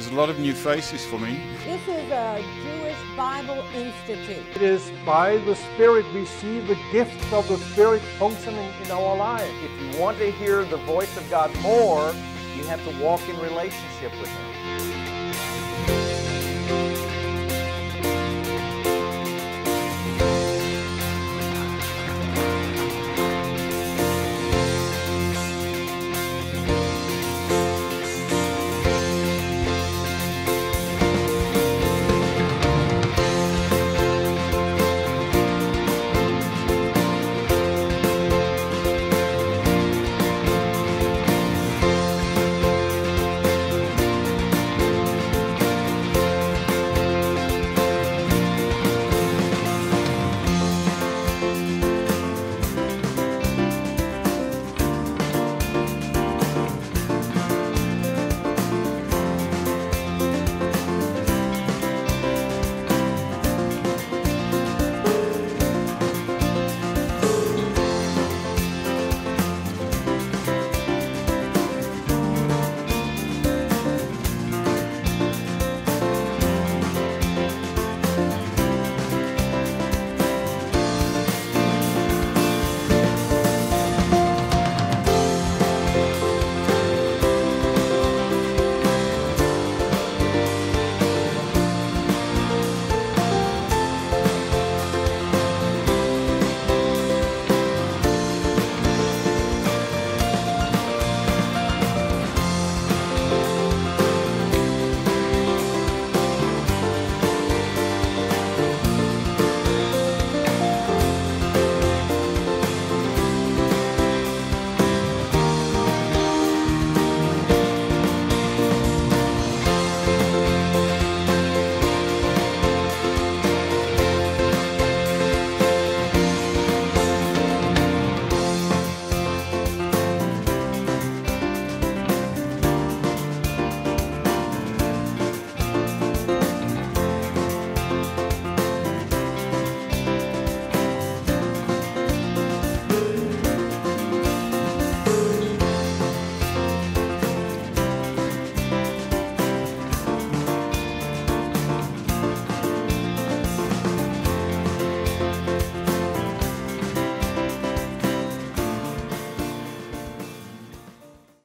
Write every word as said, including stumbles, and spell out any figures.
There's a lot of new faces for me. This is a Jewish Bible Institute. It is by the Spirit we see the gifts of the Spirit functioning in our lives. If you want to hear the voice of God more, you have to walk in relationship with Him.